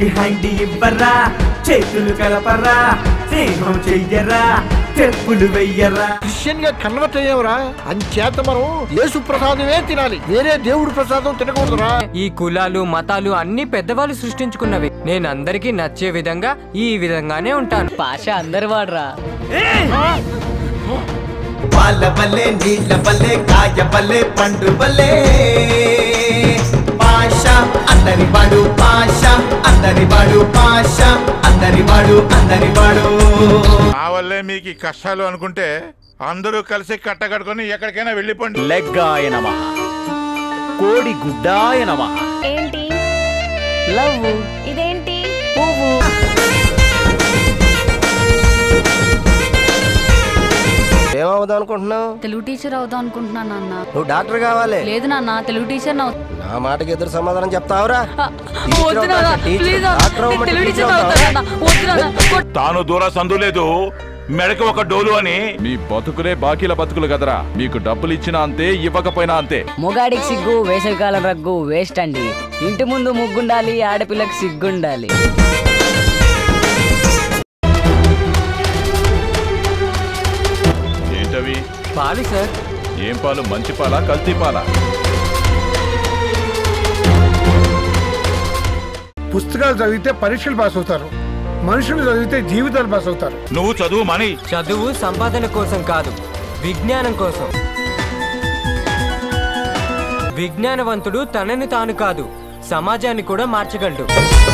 చేతికి హ్యాండ్ ఇవ్వరా, చేతులు కలపరా, స్నేహం చెయ్యరా, చెప్పులు వెయ్యరా. క్రిస్టియన్ గా కన్వర్ట్ అయ్యేవరా, అంచేత మనం యేసు ప్రసాదమే తినాలి, వేరే దేవుడి ప్రసాదం తినకూడదురా. ఈ కులాలు మతాలు అన్ని పెద్దవాళ్ళు సృష్టించుకున్నవి. నేను అందరికీ నచ్చే విధంగా ఈ విధంగానే ఉంటాను. భాష అందరు వాడరా. పాల బల్లే, నీళ్ళ బల్లే, కాయ బల్లే, పండు బల్లే, పాష అందరి వాడు, పాష అందరి వాడు, పాష అందరి వాడు, అందరి వాడు. ఆ వల్లే మీకు కష్టాలు అనుకుంటే అందరూ కలిసి కట్టకట్టుకొని ఎక్కడికైనా వెళ్ళిపోండి. లెగ్గాయ నమః, కోడి గుడ్డాయ నమః. ఏంటి లవ్, ఇదేంటి పువ్వు. ఏమవుదాం అనుకుంటున్నావు? తెలుగు టీచర్ అవుదాం అనుకుంటున్నా నాన్న. నువ్వు డాక్టర్ కావాలి. లేదు నాన్న, తెలుగు టీచర్ నా మాటకి ఎదురు సమాధానం చెప్తావురా? తాను దూర సందు లేదు, మెడకు ఒక డోలు అని. మీ బతుకులే బాకీల బతుకులు కదరా. మీకు డబ్బులు ఇచ్చినా అంతే, ఇవ్వకపోయినా అంతే. మొగాడికి సిగ్గు, వేసవికాలం రగ్గు వేస్ట్ అండి. ఇంటి ముందు ముగ్గుండాలి, ఆడపిల్లకి సిగ్గుండాలి. ఏంటవి? పాలు సార్. ఏం పాలు? మంచి పాలా, కల్తీ పాలా? పుస్తకాలు చదివితే పరీక్షలు పాస్ అవుతారు, మనుషులు చదివితే జీవితాలు పాస్ అవుతారు. నువ్వు చదువు మని. చదువు సంపాదన కోసం కాదు, విజ్ఞానం కోసం. విజ్ఞానవంతుడు తనని తాను కాదు, సమాజాన్ని కూడా మార్చగలడు.